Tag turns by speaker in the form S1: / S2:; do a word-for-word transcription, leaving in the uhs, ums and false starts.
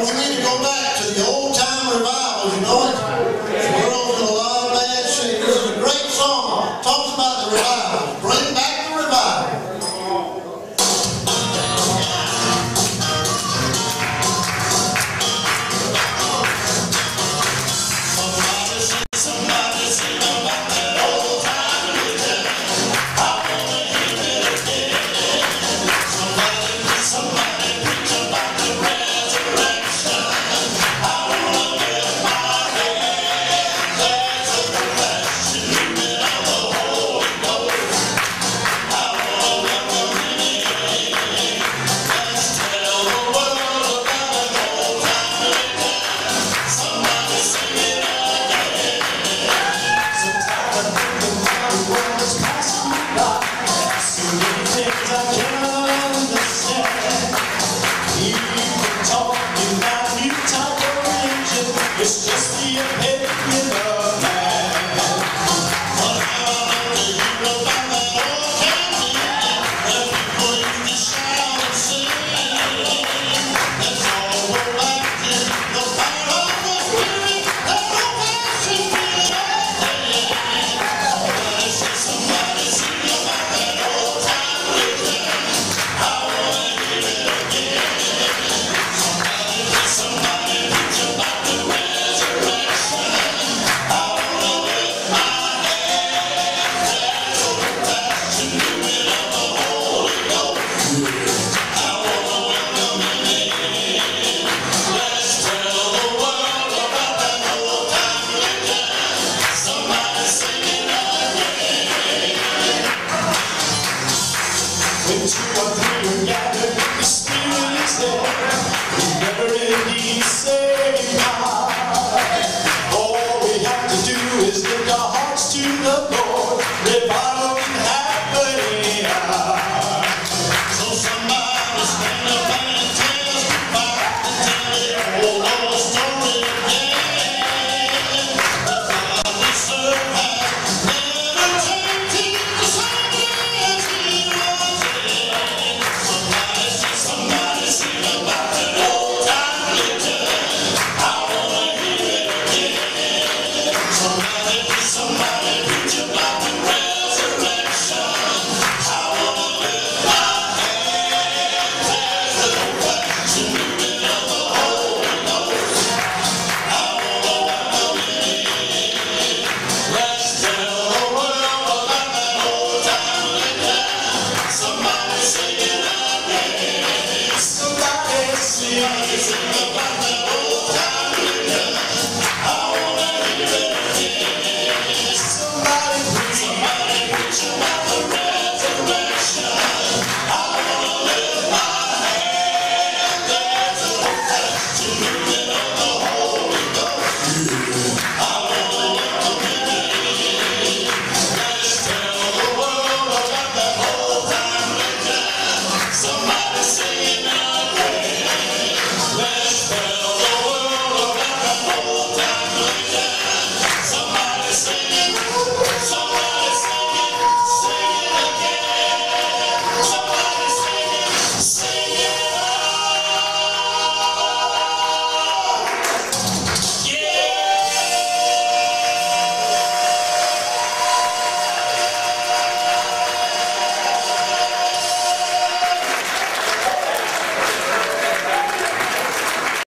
S1: we need to go back to the old-time revivals, you know it? The world's in a lot of bad shape. This is a great song. It talks about the revival. Bring back the revival.
S2: It's just the opinion of man. But how do you know about that old time when people used to shout and sing? Let's all go back to the power of the Spirit. Let the passion feel it. Somebody say, somebody sing about that old time religion. I want to hear it again. Somebody, somebody preach about the when two or three are gathered, the Spirit is there. We never indeed say goodbye. All we have to do is lift our hearts to the Lord. Revival can happen anyhow. So somebody stand up and testify and tell the old old story again. The God we serve has never changed. He's the same as He was. Somebody sing about that old time religion. I wanna hear it again. Somebody, somebody preach about the resurrection. I wanna lift my hands as the passion moving of the Holy Ghost. I wanna welcome you in. Let's tell the world about that old time religion. Somebody sing it again. Somebody sing, sing about